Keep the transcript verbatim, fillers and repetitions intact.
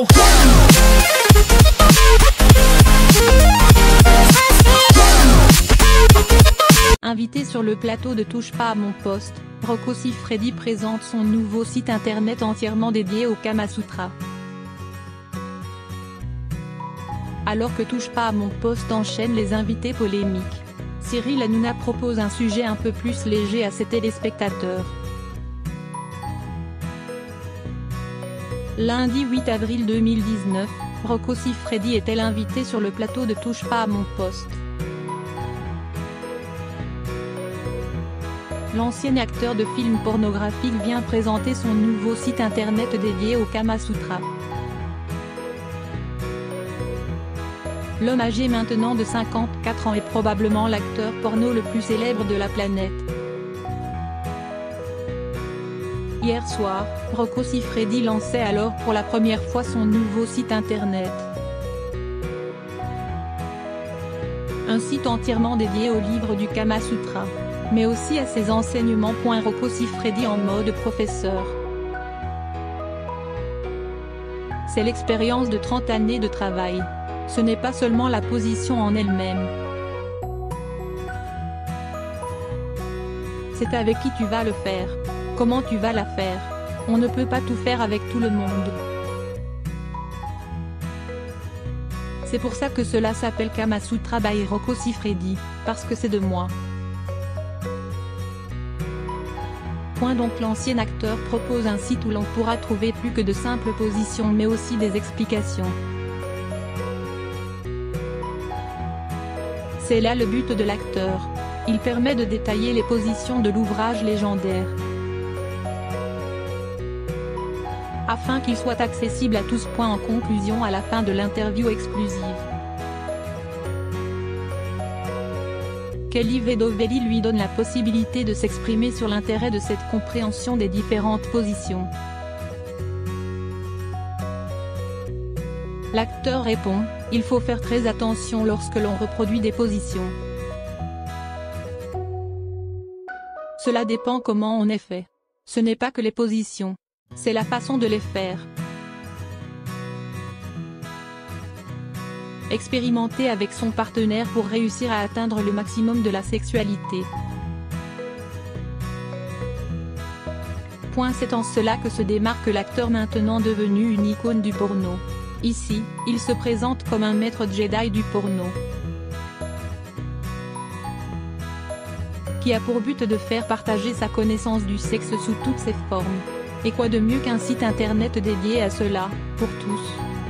go. Invité sur le plateau de Touche pas à mon poste, Rocco Siffredi présente son nouveau site internet entièrement dédié au Kama Sutra. Alors que Touche pas à mon poste enchaîne les invités polémiques, Cyril Hanouna propose un sujet un peu plus léger à ses téléspectateurs. Lundi huit avril deux mille dix-neuf, Rocco Siffredi était l'invité sur le plateau de Touche pas à mon poste. L'ancien acteur de films pornographiques vient présenter son nouveau site internet dédié au Kama Sutra. L'homme âgé maintenant de cinquante-quatre ans est probablement l'acteur porno le plus célèbre de la planète. Hier soir, Rocco Siffredi lançait alors pour la première fois son nouveau site internet. Un site entièrement dédié au livre du Kama Sutra, mais aussi à ses enseignements. Rocco Siffredi en mode professeur. C'est l'expérience de trente années de travail. Ce n'est pas seulement la position en elle-même. C'est avec qui tu vas le faire. Comment tu vas la faire. On ne peut pas tout faire avec tout le monde. C'est pour ça que cela s'appelle Kama Sutra by Rocco Siffredi, parce que c'est de moi. Point donc l'ancien acteur propose un site où l'on pourra trouver plus que de simples positions mais aussi des explications. C'est là le but de l'acteur. Il permet de détailler les positions de l'ouvrage légendaire, afin qu'il soit accessible à tous. En conclusion, à la fin de l'interview exclusive, Kelly Vedovelli lui donne la possibilité de s'exprimer sur l'intérêt de cette compréhension des différentes positions. L'acteur répond, « Il faut faire très attention lorsque l'on reproduit des positions. Cela dépend comment on est fait. Ce n'est pas que les positions, c'est la façon de les faire. Expérimenter avec son partenaire pour réussir à atteindre le maximum de la sexualité. » C'est en cela que se démarque l'acteur maintenant devenu une icône du porno. Ici, il se présente comme un maître Jedi du porno, qui a pour but de faire partager sa connaissance du sexe sous toutes ses formes. Et quoi de mieux qu'un site internet dédié à cela, pour tous.